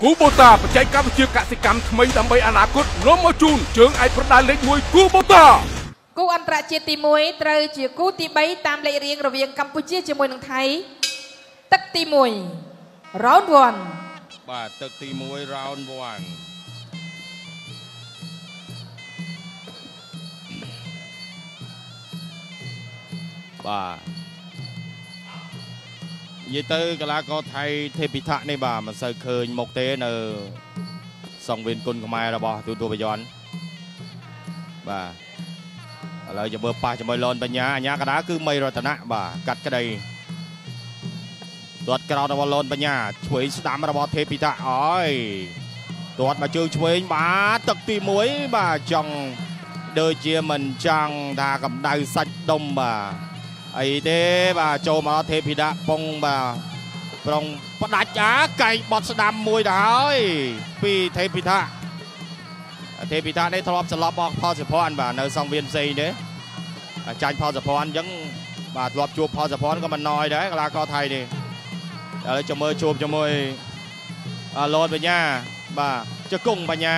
គូបូតាបច្ចេកវិទ្យាកសិកម្មថ្មីដើម្បីអនាគតនាំមកជូនជើងឯកប្រដាល់លេខ1គូបូតាគូអន្តរជាតិទី1ត្រូវជាគូទី3តាមលេខរៀងរវាងកម្ពុជាជាមួយនឹងថៃទឹកទី1 round 1 បាទទឹកទី1 round 1បាទនិយាយទៅកីឡាករថៃទេពិថៈនេះបាទមិនសូវឃើញមុខទេនៅសង្វៀនគុណខ្មែររបស់ទូបយ័នបាទឥឡូវចាំមើលប៉ះជាមួយលនបញ្ញាអញ្ញាកដាគឺមីរតនៈបាទកាត់ក្តីទាត់ក្រោតរបស់លនបញ្ញាឆ្វេងស្ដាំរបស់ទេពិថៈអើយទាត់មកជើងឆ្វេងបាទទឹកទី1បាទចង់ដូចជាមិនចង់ថាកម្ដៅសាច់ដុំបាទអីទេបាទចូលមកទេពិថៈពងបាទប្រុងផ្ដាច់កែងបត់ស្ដាំមួយទៅហើយពីទេពិថៈនេះធ្លាប់ស្លាប់អស់ផលសុភ័ណ្ឌបាទនៅសង្វៀនផ្សេងទេចាញ់ផលសុភ័ណ្ឌអញ្ចឹងបាទធ្លាប់ជួបផលសុភ័ណ្ឌក៏មិនណយដែរកីឡាករថៃនេះឥឡូវចាំមើលជួបជាមួយលនបញ្ញាបាទជង្គង់បញ្ញា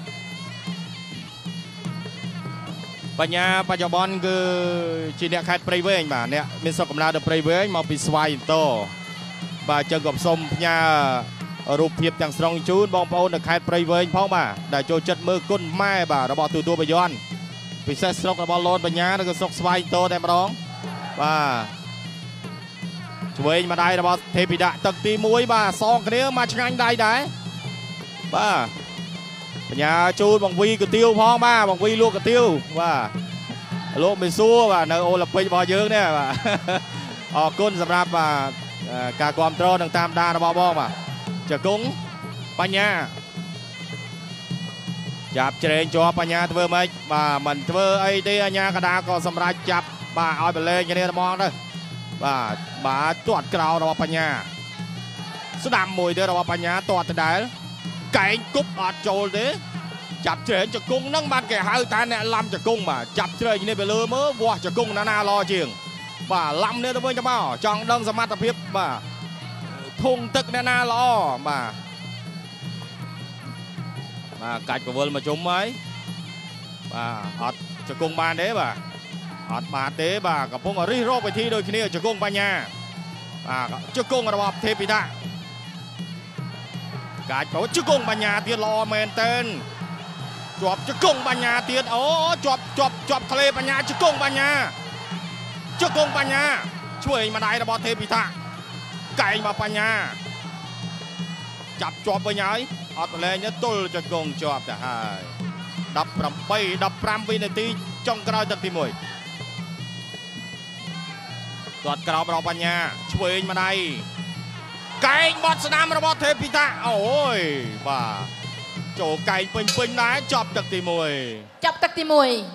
បច្ចុប្បន្នគឺជាអ្នកខេត្តព្រៃវែងបាទអ្នកមានស្រុកកំណើតនៅព្រៃវែងមកពីស្វាយអន្តរបាទចឹងក៏សូមផ្ញើរូបភាពទាំងស្រុងជូនបងប្អូននៅខេត្តព្រៃវែងផងបាទដែលចូលចិត្តមើលគុណម៉ែបាទរបស់ទូបយ័នពិសេសស្រុករបស់លនបញ្ញាឬក៏ស្រុកស្វាយអន្តរតែម្ដងបាទឆ្វេងម្ដាយរបស់ទេពិថៈទឹកទី1បាទសងគ្នាមកឆ្ងាញ់ដៃដែរបាទបញ្ញាជូនបង្វីកាទៀវផងបាទបង្វីលក់កាទៀវបាទលោកមិនសួរបាទនៅអូឡ িম্প ិករបស់យើងនេះបាទអរគុណសម្រាប់បាទការគ្រប់គ្រងនិងតាមដានរបស់បងបាទជង្គង់បញ្ញាចាប់ជ្រែងជាប់បញ្ញាធ្វើម៉េចបាទមិនធ្វើអីទេអញ្ញាកដាក៏សម្រេចចាប់បាទឲ្យបលែងគ្នាហ្មងទៅបាទទាត់ក្រោរបស់បញ្ញាស្ដាំមួយទៀតរបស់បញ្ញាទាត់ដដែលកែងគប់អត់ចូលទេចាប់ជ្រែងជង្គង់ហ្នឹងបានគេហៅថាអ្នកឡំជង្គង់បាទចាប់ជ្រែងនេះទៅលើមើលវាស់ជង្គង់ណាល្អជាងបាទឡំនេះទៅវិញទៅមកចង់ដឹងសមត្ថភាពបាទធុងទឹកអ្នកណាល្អបាទកាច់កវលមកជុំហើយបាទអត់ជង្គង់បានទេបាទអត់បានទេបាទកំពុងរិះរកវិធីដូចគ្នាជង្គង់បញ្ញាបាទជង្គង់របស់ទេពិថៈកាច់ជង្គង់បញ្ញាទៀតល្អមែនតើជាប់ជង្គង់បញ្ញាទៀតអូជាប់ធ្លេបញ្ញាជង្គង់បញ្ញាជួយម្ដាយរបស់ទេពិថៈកែងមកបញ្ញាចាប់ជាប់វិញហើយអត់ប្រឡែងទេទល់ជង្គង់ជាប់ទៅហើយ15 វិនាទីចុងក្រោយទឹកទី1ទាត់ក្រោមរបស់បញ្ញាឆ្វេងម្ដាយកែងបត់ស្ដាំរបស់ទេពិថៈអូយបាទចូលកែងពេញដែរចប់ទឹកទី1 ទឹកទី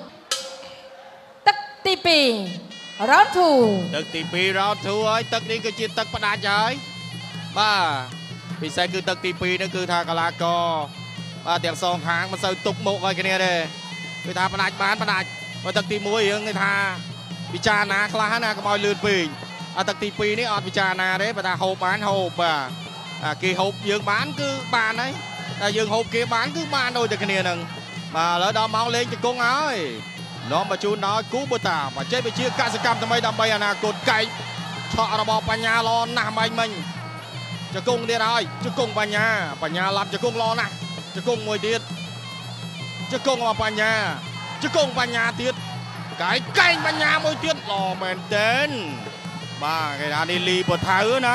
2 round 2 ទឹកទី2 round 2ហើយទឹកនេះគឺជាទឹកផ្ដាច់ហើយបាទពិសេសគឺទឹកទី2នេះគឺថាកីឡាករបាទទាំងសងខាងមិនសូវទុកមុខឲ្យគ្នាទេគឺថាផ្ដាច់បើទឹកទី1រឿងគេថាពិចារណាខ្លះណាកុំឲ្យលឿនពេកទឹកទី2នេះអត់ពិចារណាទេបើថាហូបបានហូបបាទគេហូបយើងបានគឺបានហើយតែយើងហូបគេបានគឺបានដូចតែគ្នានឹងបាទឥឡូវដល់ម៉ោងលេងជង្គង់ហើយនាំមកជូនដល់គូបូតាបច្ចេកវិទ្យាកសិកម្មថ្មីដើម្បីអនាគតកែងឆក់របស់បញ្ញាល្អណាស់មិញជង្គង់ទៀតហើយជង្គង់បញ្ញាឡាប់ជង្គង់ល្អណាស់ជង្គង់មួយទៀតជង្គង់របស់បញ្ញាជង្គង់បញ្ញាទៀតកែងបញ្ញាមួយទៀតល្អមែនទែនបាទគេថានេះលីពថៅណា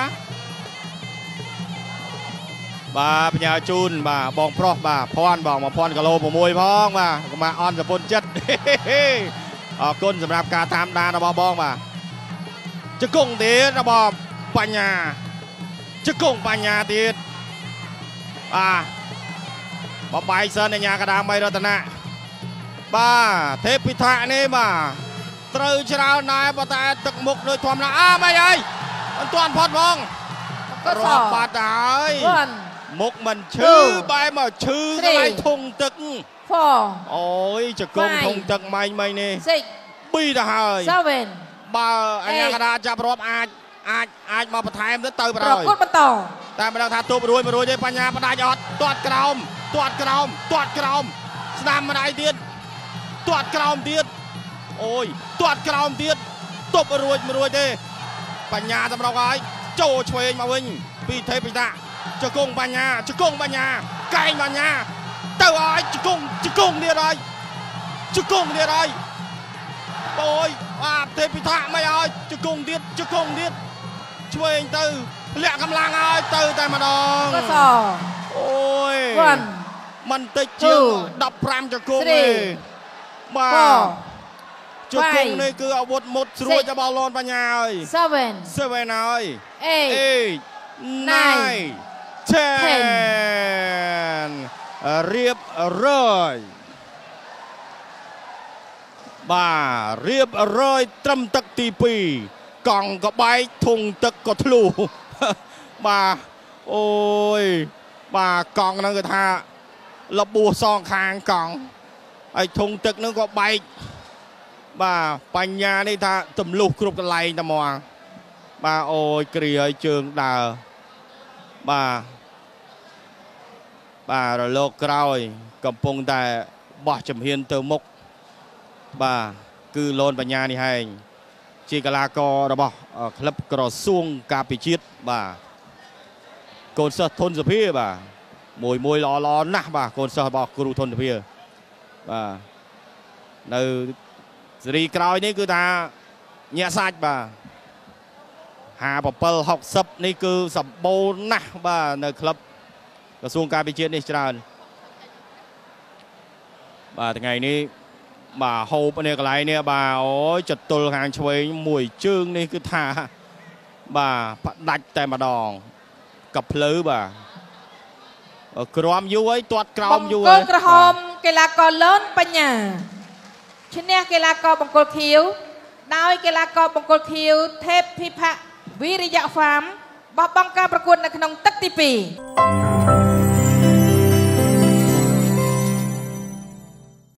បាទបញ្ញាជូនបាទបងប្រុសបាទភ័ណ្ឌបង1000គីឡូ6ផងបាទកុំអន់សពុនចិត្តអរគុណសម្រាប់ការតាមដានរបស់បងបាទជង្គង់ទៀតរបស់បញ្ញាជង្គង់បញ្ញាទៀតបាទបបាយសិនអញ្ញាកដាមីរតនៈបាទទេពិថៈនេះបាទត្រូវច្រើនណាស់ប៉ុន្តែទឹកមុខដូចធម្មតាមិនអីមិនទាន់ផុតផងរាប់បាត់ហើយមុខមិនឈឺបែរមកឈឺកន្លែងធុងទឹកអូយជង្គង់ធុងទឹកម៉ៃនេះ2ទៅហើយបើអញ្ញាកដាចាប់រាប់អាចអាចមកបន្ថែមទៅទៅប្រប្រកួតបន្តតែមិនដឹងថាទប់រួយទេបញ្ញាបដាច់អត់ទាត់ក្រោមស្ដាំម្ដាយទៀតទាត់ក្រោមទៀតអូយទាត់ក្រោមទៀតទប់រួយទេបញ្ញាសម្រុកហើយចូលឆ្វេងមកវិញពីទេពិតាជង្គង់បញ្ញាកែងបញ្ញាទៅហើយជង្គង់ទៀតហើយអូយទេពិតាមិនឲ្យជង្គង់ទៀតឆ្វេងទៅលាក់កម្លាំងឲ្យទៅតែម្ដងកសអូយមិនតិចជាង15ជង្គង់ទេបាទជង្គង់នេះគឺអាវុធមុតស្រួចរបស់លនបញ្ញាហើយ7ហើយ8 9 10រៀបរយបាទរៀបរយត្រឹមទឹកទី2កង់ក៏បែកធុងទឹកក៏ធ្លុះបាទអូយបាទកង់ហ្នឹងគឺថាលបួសសងខាងកង់ហើយធុងទឹកហ្នឹងក៏បែកបាទបញ្ញានេះថាទម្លុះគ្រប់កន្លែងតែហ្មងបាទអូយគ្រាឲ្យជើងដើរបាទរលកក្រោយកំពុងតែបោះជំហានទៅមុខបាទគឺលនបញ្ញានេះហែងជាកីឡាកររបស់ក្លឹបក្រសួងការពិជាតិបាទកូនសិស្សធនសុភាបាទមួយល្អណាស់បាទកូនសិស្សរបស់គ្រូធនសុភាបាទនៅសេរីក្រោយនេះគឺថាញាក់សាច់បាទ57 60នេះគឺសម្បូរណាស់បាទនៅក្លឹបក្រសួងការពិជាតិនេះច្រើនបាទថ្ងៃនេះបាទហូបនេះកន្លែងនេះបាទអូយចតុលខាងឆ្វេងមួយជើងនេះគឺថាបាទផ្ដាច់តែម្ដងកភ្លៅបាទក្រមយូរហើយទាត់ក្រោមយូរហើយកូនក្រហមកីឡាករលនបញ្ញាឈ្នះកីឡាករបង្គោលខៀវដោយកីឡាករបង្គោលខៀវទេពភិភៈវិរិយហ្វាមបោះបង់ការប្រកួតនៅក្នុងទឹកទី2